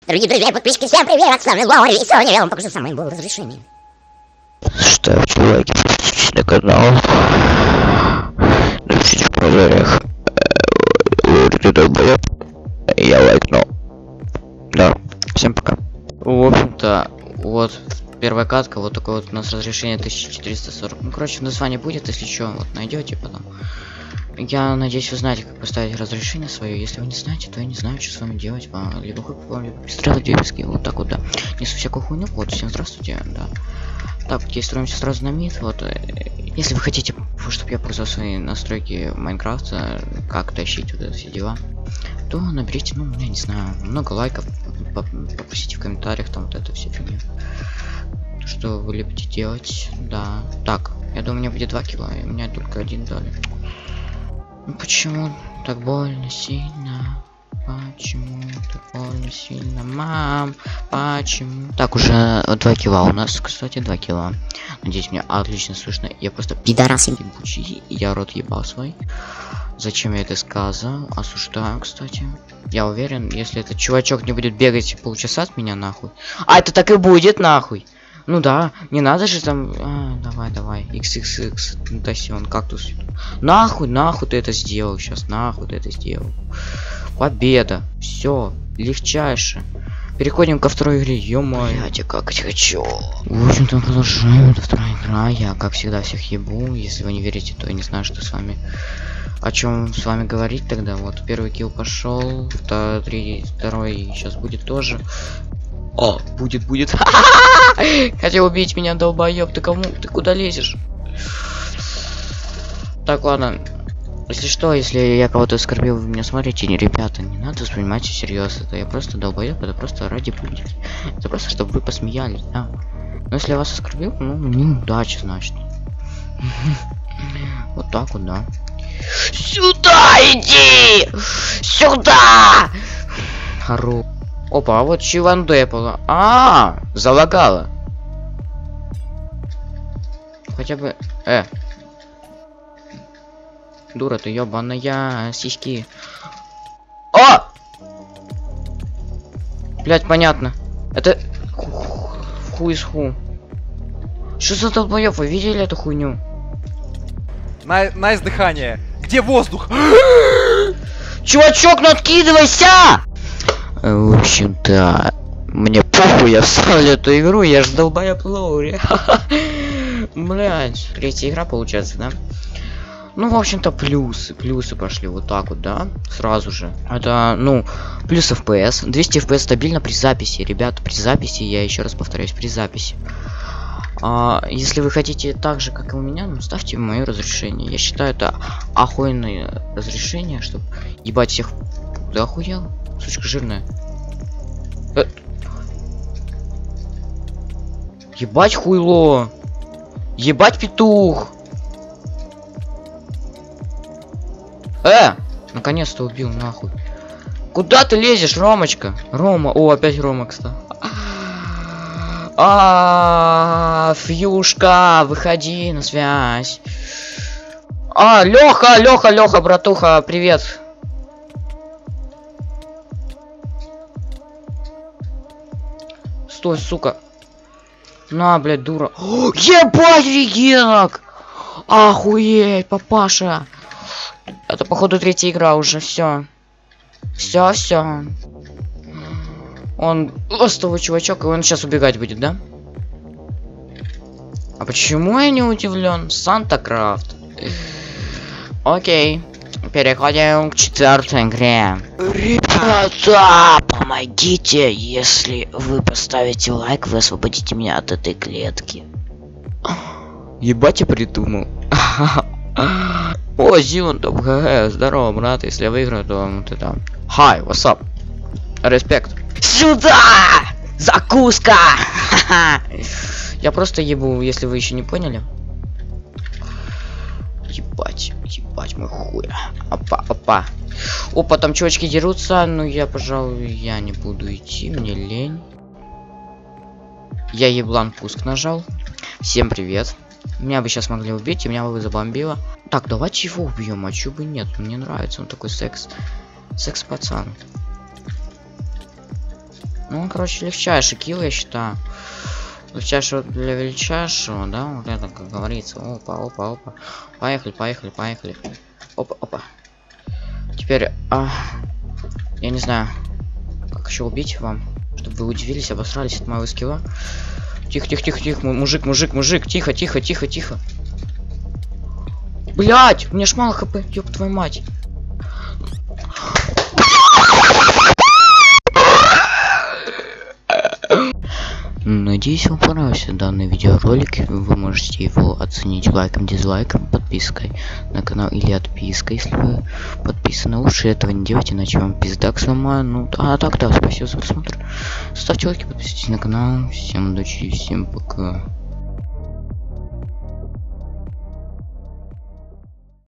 Дорогие друзья и подписчики, всем привет! С вами Лори, и сегодня я вам покажу самое было разрешение. Ставьте лайки, подписывайтесь на канал. Напишите в комментариях. Ты долбоёб. Я лайкнул. Да, всем пока. В общем-то, вот первая катка, вот такое вот у нас разрешение 1440. Ну, короче, в названии будет, если что, вот найдете потом. Я надеюсь, вы знаете, как поставить разрешение свое. Если вы не знаете, то я не знаю, что с вами делать. Либо хуй, либо стрелы, девиски. Вот так вот, да. Несу всякую хуйню. Вот, всем здравствуйте, да. Так, окей, строимся сразу на мид. Вот, если вы хотите, чтобы я показал свои настройки Майнкрафта, как тащить вот это все дела, то наберите, ну, я не знаю, много лайков, попросите в комментариях там вот это все фигня. Что вы любите делать, да. Так, я думаю, у меня будет 2 кило, и у меня только 1 дали. Ну почему так больно сильно? Почему так больно сильно, мам? Почему? Так, уже 2 кило у нас, кстати, 2 кило. Надеюсь, меня отлично слышно. Я просто пидорас ебучий, я рот ебал свой. Зачем я это сказал? Осуждаю, кстати. Я уверен, если этот чувачок не будет бегать полчаса от меня, нахуй. А это так и будет, нахуй. Ну да, не надо же там... давай, XXX, Тасион, кактус. Нахуй ты это сделал сейчас, нахуй ты это сделал. Победа, все, легчайше. Переходим ко второй игре, ё-моё. Блядь, я как хочу. В общем-то, продолжаем, это вторая игра. Я, как всегда, всех ебу. Если вы не верите, то я не знаю, что с вами... О чем с вами говорить тогда. Вот, первый килл пошел, второй сейчас будет тоже. О, будет. Хотел убить меня, долбоёб. Ты кому? Ты куда лезешь? Так, ладно. Если что, если я кого-то оскорбил, вы меня смотрите, не, ребята, не надо воспринимать всерьез. Это я просто долбоёб, это просто ради публики. Это просто, чтобы вы посмеялись, да. Но если я вас оскорбил, ну, неудача, значит. Вот так вот, да. Сюда иди! Сюда! Хоро. Опа, а вот Чивандепала. Залагала. Хотя бы... Дура ты ёбаная, сиськи. О! Блять, понятно. Это... Ху из ху. Что за долбоёб? Вы видели эту хуйню? Найс дыхание. Где воздух? Чувачок, ну откидывайся! В общем-то, мне похуй, я вставлю эту игру, я ж долбоёб Лоури. Блять, третья игра получается, да? Ну, в общем-то, плюсы пошли вот так вот, да? Сразу же. Это, ну, плюс FPS. 200 FPS стабильно при записи, ребята, при записи, я еще раз повторяюсь, при записи. Если вы хотите так же, как и у меня, ну, ставьте мое разрешение. Я считаю, это охуенное разрешение, чтобы ебать всех. Да охуел? Сучка жирная. Ебать хуйло. Ебать петух. Наконец-то убил, нахуй. Куда ты лезешь, Ромочка? Рома. О, опять Рома, кстати. Фьюшка, выходи на связь. Леха, братуха, привет. Стой, сука. На, блядь, дура. Ебать, регенок! Охуеть, папаша. Это, походу, третья игра уже, все. Все. Он лостовый чувачок, и он сейчас убегать будет, да? А почему я не удивлен? Санта-Крафт. Окей. Переходим к 4-й игре. Ребята, помогите, если вы поставите лайк, вы освободите меня от этой клетки. Ебать, я придумал. О, Зион, топ, здорово, брат, если я выиграю, то ты там. Hi, what's up? Респект. Сюда! Закуска! Я просто ебу, если вы еще не поняли. Ебать мой хуй. Опа. Опа, там чувачки дерутся, но я, пожалуй, я не буду идти, мне лень. Я еблан пуск нажал. Всем привет. Меня бы сейчас могли убить, и меня бы забомбило. Так, давайте его убьем, а чё бы нет? Мне нравится, он такой секс-пацан. Ну, короче, легчайший килл, я считаю. Легчайшего для величайшего, да? Вот это, как говорится. Опа, опа, опа. Поехали, поехали, поехали. Опа, опа. Теперь, я не знаю, как еще убить вам, чтобы вы удивились, обосрались от моего скилла. Тихо, тихо, тихо, тихо, мужик, мужик, мужик, тихо, тихо, тихо, тихо. Блять, у меня ж мало хп, ёб твою мать. Надеюсь, вам понравился данный видеоролик. Вы можете его оценить лайком, дизлайком, подпиской на канал или отпиской, если вы подписаны. Лучше этого не делайте, иначе вам пиздак сломаю. Ну, а так, да, спасибо за просмотр. Ставьте лайки, подписывайтесь на канал. Всем удачи, всем пока.